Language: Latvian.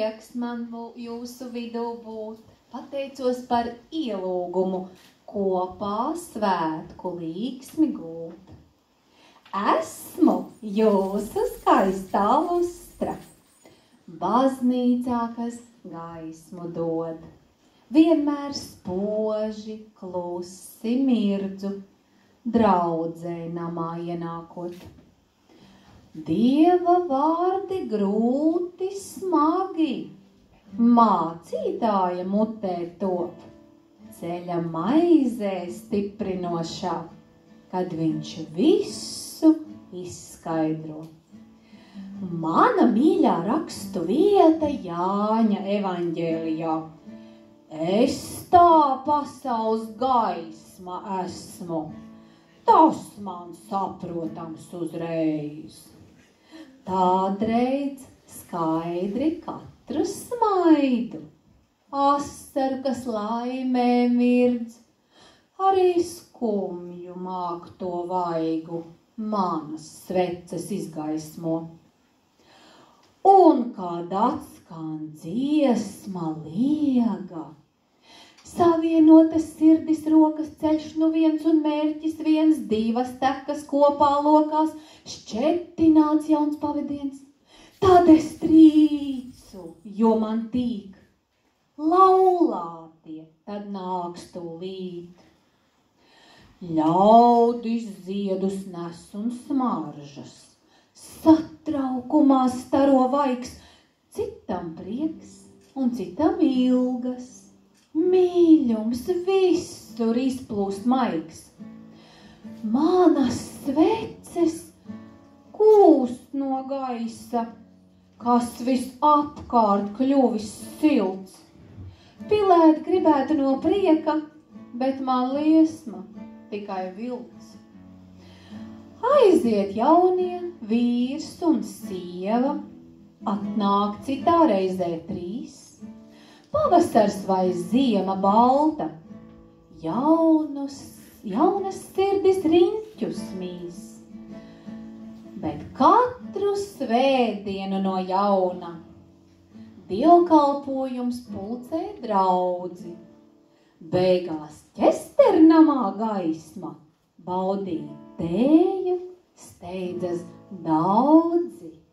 prieks man jūsu vidū būt. Pateicos par ielūgumu kopā svētku līksmi gūt. Esmu jūsu skaistā lustra, baznīcā, kas gaismu dod. Vienmēr spoži, klusi mirdzu, draudzei namā ienākot. Dieva vārdi grūti smagi, mācītāja mutē top, ceļa maizē stiprinošā, kad viņš visu izskaidro. Mana mīļā rakstu vieta Jāņa evaņģēlijā. Es tā pasaules gaisma esmu, tas man saprotams uzreiz. Tādreiz skaidri katru smaidu, asaru, kas laimē mirdz, arī skumju māk to vaigu, manas sveces izgaismo. Un kad atskan dziesma liega, savienotas sirdis rokas ceļš nu viens un mērķis viens, divas tekas kopā lokās, šķetināts jauns pavadiens. Tad es trīcu, jo man tīk, laulātie tad nāks tūlīt. Ļaudis ziedus nes un smaržas, satraukumā staro vaigs, citam prieks un citam ilgas. Mīļums visur izplūst maigs. Manas sveces kūst no gaisa, kas visapkārt kļuvis silts. Pilēt gribētu no prieka, bet man liesma tikai vilts. Aiziet jaunie vīrs un sieva, atnāk citā reizē trīs. Pavasars vai ziema balta, jaunas sirdis riņķus mīs. Bet katru svētdienu no jauna dievkalpojums pulcē draudzi. Beigās ķesternamā gaisma baudīt tēju steidzas daudzi.